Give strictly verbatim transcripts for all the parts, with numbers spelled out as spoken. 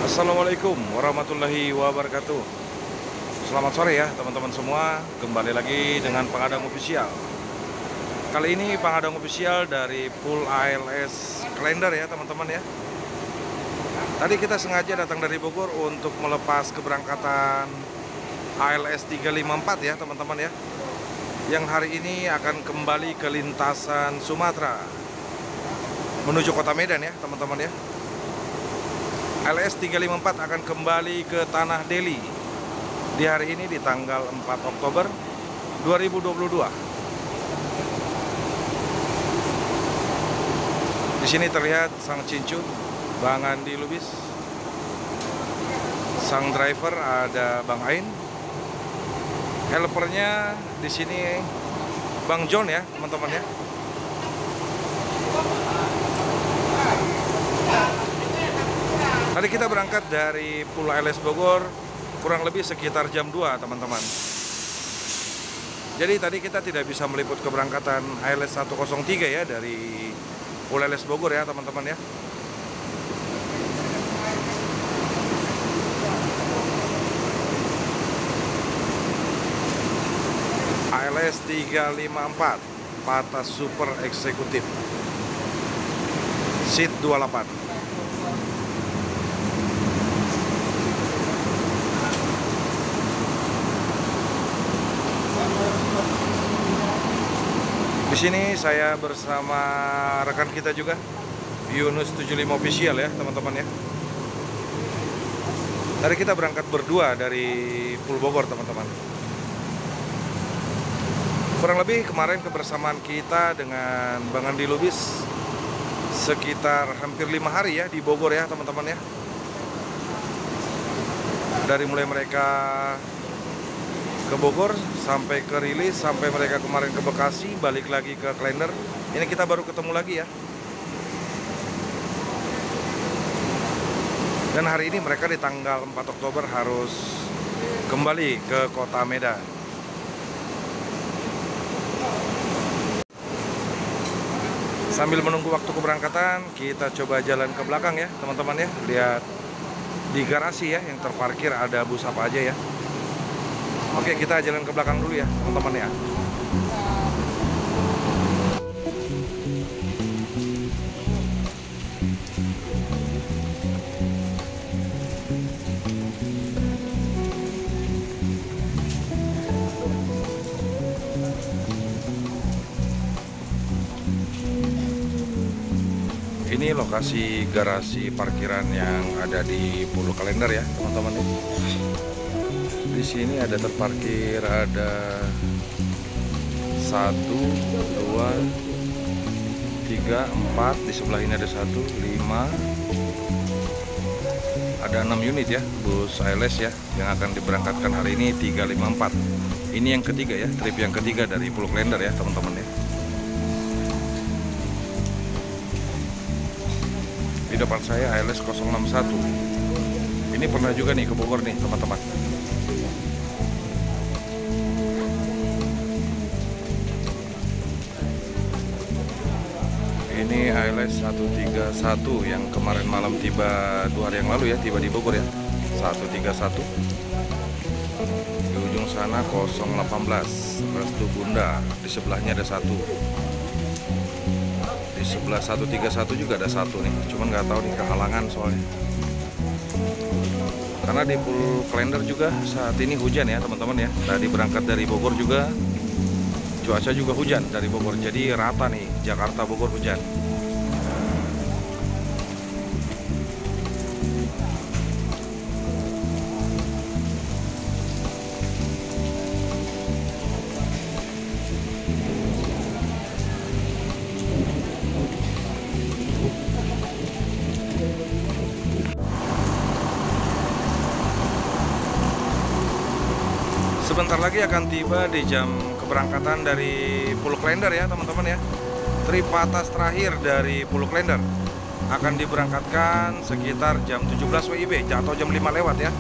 Assalamualaikum warahmatullahi wabarakatuh. Selamat sore ya teman-teman semua. Kembali lagi dengan Pengadang Official. Kali ini Pengadang Official dari Full A L S Kalender ya teman-teman ya. Tadi kita sengaja datang dari Bogor untuk melepas keberangkatan A L S tiga lima empat ya teman-teman ya, yang hari ini akan kembali ke lintasan Sumatera menuju kota Medan ya teman-teman ya. A L S tiga lima empat akan kembali ke Tanah Deli di hari ini di tanggal empat Oktober dua ribu dua puluh dua. Di sini terlihat sang cincu Bang Andi Lubis, sang driver ada Bang Ain, helpernya di sini Bang John ya teman-teman ya. Tadi kita berangkat dari Full A L S Bogor kurang lebih sekitar jam dua teman-teman. Jadi tadi kita tidak bisa meliput keberangkatan A L S seratus tiga ya dari Full A L S Bogor ya teman-teman ya. A L S tiga lima empat Pata Super Eksekutif Seat dua puluh delapan. Di sini saya bersama rekan kita juga Yunus tujuh puluh lima Official ya teman-teman ya. Tadi kita berangkat berdua dari Full Bogor teman-teman. Kurang lebih kemarin kebersamaan kita dengan Bang Andi Lubis sekitar hampir lima hari ya di Bogor ya teman-teman ya. Dari mulai mereka ke Bogor sampai ke rilis, sampai mereka kemarin ke Bekasi, balik lagi ke Kalender. Ini kita baru ketemu lagi ya. Dan hari ini mereka di tanggal empat Oktober harus kembali ke kota Medan. Sambil menunggu waktu keberangkatan, kita coba jalan ke belakang ya teman-teman ya. Lihat di garasi ya yang terparkir ada bus apa aja ya. Oke, kita jalan ke belakang dulu ya teman-teman ya. Ini lokasi garasi parkiran yang ada di Full Kalender ya teman-teman. Di sini ada terparkir ada satu, dua, tiga, empat. Di sebelah ini ada satu, lima, ada enam unit ya bus A L S ya yang akan diberangkatkan hari ini tiga lima empat. Ini yang ketiga ya, trip yang ketiga dari Full Kalender ya teman-teman ya. Di depan saya A L S nol enam satu. Ini pernah juga nih ke Bogor nih teman-teman. Ini A L S seratus tiga puluh satu yang kemarin malam tiba dua hari yang lalu ya, tiba di Bogor ya. seratus tiga puluh satu. Di ujung sana nol satu delapan Restu Bunda. Di sebelahnya ada satu. Di sebelah seratus tiga puluh satu juga ada satu nih. Cuman nggak tahu nih kehalangan soalnya. Karena di Full Kalender juga saat ini hujan ya teman-teman ya. Tadi berangkat dari Bogor juga cuaca juga hujan dari Bogor, jadi rata nih Jakarta Bogor hujan. Sebentar lagi akan tiba di jam keberangkatan dari Full Kalender ya teman-teman ya. Trip atas terakhir dari Full Kalender akan diberangkatkan sekitar jam tujuh belas W I B atau jam lima lewat ya.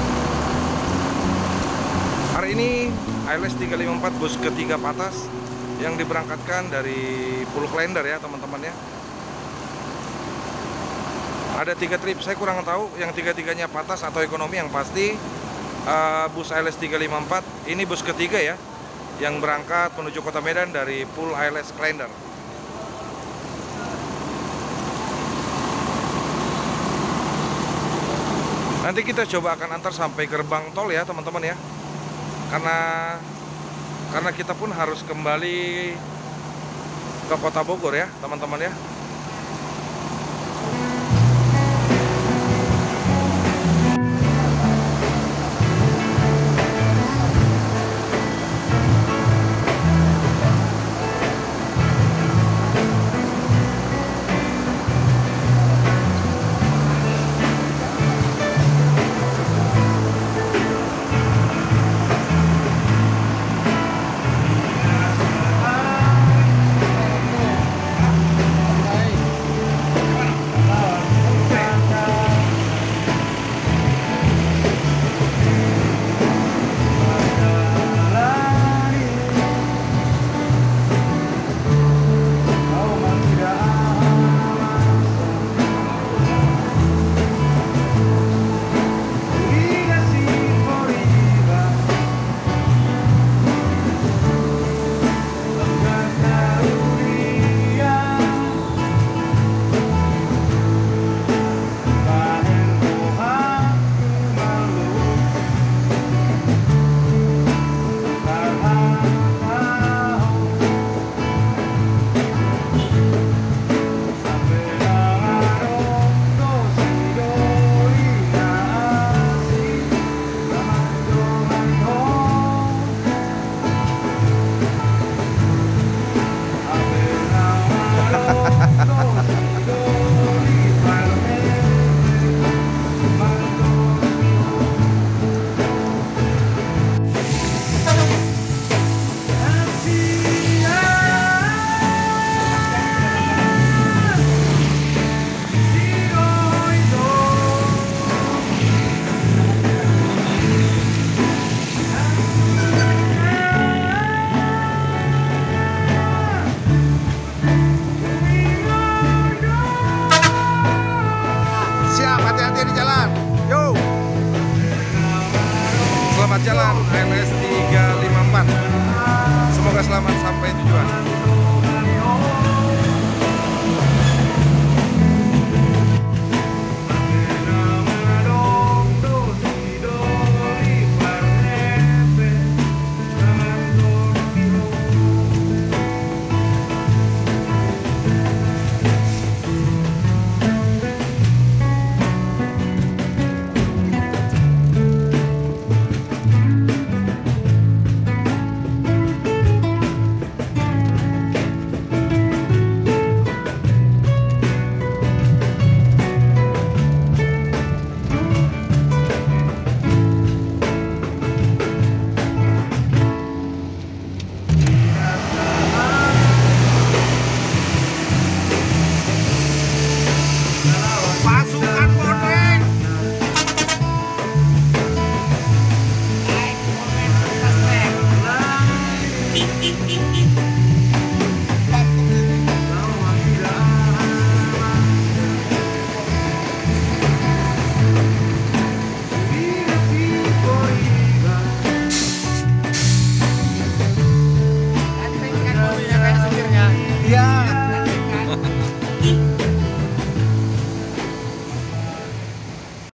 Hari ini A L S tiga lima empat bus ketiga Patas yang diberangkatkan dari Pool Klender ya teman-teman ya. Ada tiga trip, saya kurang tahu yang tiga-tiganya patas atau ekonomi. Yang pasti uh, bus A L S tiga lima empat ini bus ketiga ya yang berangkat menuju Kota Medan dari Pool A L S Klender. Nanti kita coba akan antar sampai gerbang tol ya teman-teman ya. Karena karena kita pun harus kembali ke Kota Bogor ya teman-teman ya.